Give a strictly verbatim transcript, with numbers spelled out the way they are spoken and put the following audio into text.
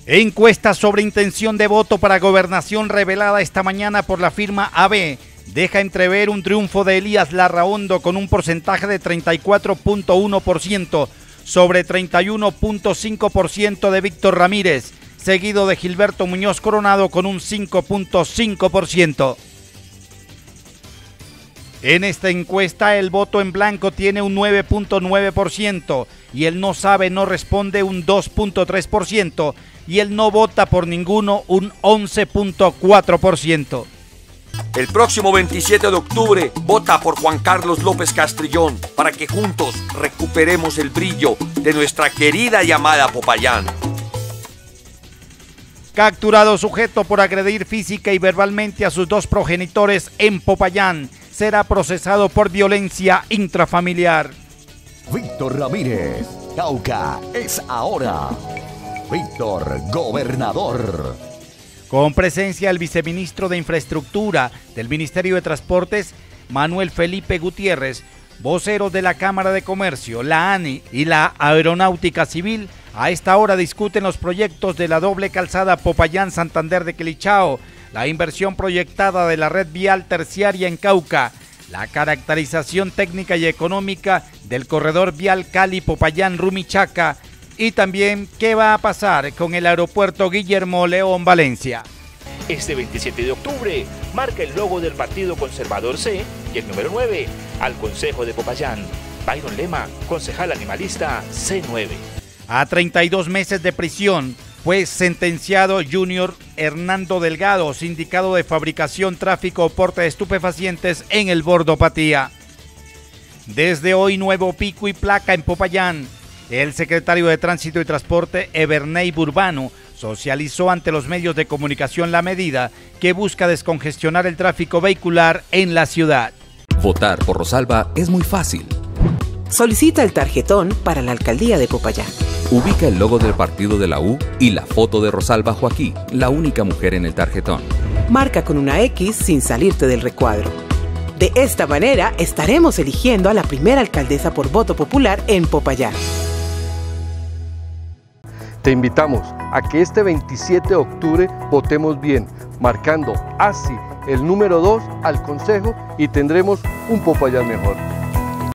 Encuesta sobre intención de voto para gobernación revelada esta mañana por la firma A B deja entrever un triunfo de Elías Larraondo con un porcentaje de treinta y cuatro punto uno por ciento sobre treinta y uno punto cinco por ciento de Víctor Ramírez, seguido de Gilberto Muñoz Coronado con un cinco punto cinco por ciento. En esta encuesta el voto en blanco tiene un nueve punto nueve por ciento y el no sabe no responde un dos punto tres por ciento y el no vota por ninguno un once punto cuatro por ciento. El próximo veintisiete de octubre vota por Juan Carlos López Castrillón para que juntos recuperemos el brillo de nuestra querida y amada Popayán. Capturado sujeto por agredir física y verbalmente a sus dos progenitores en Popayán, será procesado por violencia intrafamiliar. Víctor Ramírez, Cauca es ahora. Víctor, gobernador. Con presencia del viceministro de Infraestructura del Ministerio de Transportes, Manuel Felipe Gutiérrez, voceros de la Cámara de Comercio, la ANI y la Aeronáutica Civil, a esta hora discuten los proyectos de la doble calzada Popayán-Santander de Quilichao, la inversión proyectada de la red vial terciaria en Cauca, la caracterización técnica y económica del corredor vial Cali-Popayán-Rumichaca y también qué va a pasar con el aeropuerto Guillermo León Valencia. Este veintisiete de octubre marca el logo del Partido Conservador C y el número nueve al Consejo de Popayán. Byron Lema, concejal animalista C nueve. A treinta y dos meses de prisión fue sentenciado Junior Hernando Delgado, sindicado de fabricación, tráfico o porte de estupefacientes en el Bordo Patía. Desde hoy nuevo pico y placa en Popayán. El secretario de Tránsito y Transporte, Everney Burbano, socializó ante los medios de comunicación la medida que busca descongestionar el tráfico vehicular en la ciudad. Votar por Rosalba es muy fácil. Solicita el tarjetón para la alcaldía de Popayán. Ubica el logo del partido de la U y la foto de Rosalba Joaquín, la única mujer en el tarjetón. Marca con una X sin salirte del recuadro. De esta manera estaremos eligiendo a la primera alcaldesa por voto popular en Popayán. Te invitamos a que este veintisiete de octubre votemos bien, marcando así el número dos al Consejo y tendremos un Popayán mejor.